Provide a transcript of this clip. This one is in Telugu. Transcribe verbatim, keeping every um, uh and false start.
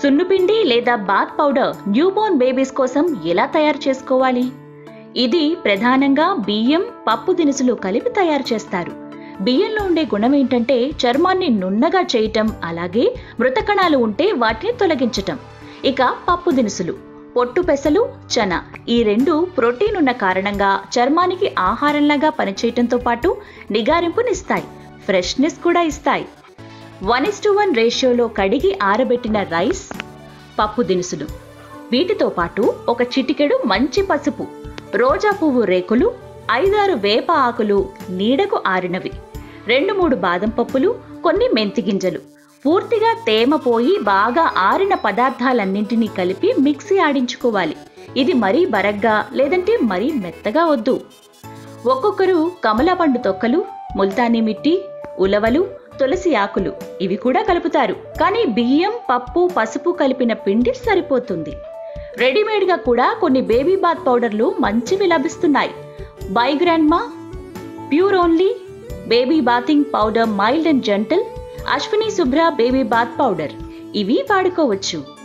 సున్నిపిండి లేదా బాత్ పౌడర్ న్యూబోర్న్ బేబీస్ కోసం ఎలా తయారు చేసుకోవాలి? ఇది ప్రధానంగా బియ్యం, పప్పు దినుసులు కలిపి తయారు చేస్తారు. బియ్యంలో ఉండే గుణం ఏంటంటే చర్మాన్ని నున్నగా చేయటం, అలాగే మృత కణాలు ఉంటే వాటిని తొలగించటం. ఇక పప్పు దినుసులు పొట్టు పెసలు, చన ఈ రెండు ప్రోటీన్ ఉన్న కారణంగా చర్మానికి ఆహారంలాగా పనిచేయటంతో పాటు నిగారింపునిస్తాయి, ఫ్రెష్నెస్ కూడా ఇస్తాయి. వన్ ఇస్ టు వన్ రేషియోలో కడిగి ఆరబెట్టిన రైస్, పప్పు దినుసులు, వీటితో పాటు ఒక చిటికెడు మంచి పసుపు, రోజా పువ్వు రేకులు, ఐదారు వేప ఆకులు నీడకు ఆరినవి, రెండు మూడు బాదం పప్పులు, కొన్ని మెంతి గింజలు, పూర్తిగా తేమ పోయి బాగా ఆరిన పదార్థాలన్నింటినీ కలిపి మిక్సీ ఆడించుకోవాలి. ఇది మరీ బరగ్గా లేదంటే మరీ మెత్తగా వద్దు. ఒక్కొక్కరు కమలాపండు తొక్కలు, ముల్తానీ మిట్టి, ఉలవలు, తులసి ఆకులు ఇవి కూడా కలుపుతారు. కానీ బియ్యం, పప్పు, పసుపు కలిపిన పిండి సరిపోతుంది. రెడీమేడ్గా కూడా కొన్ని బేబీ బాత్ పౌడర్లు మంచివి లభిస్తున్నాయి. By grandma, pure only baby bathing powder mild and gentle, Ashwini Shubhra baby bath powder ఇవి వాడుకోవచ్చు.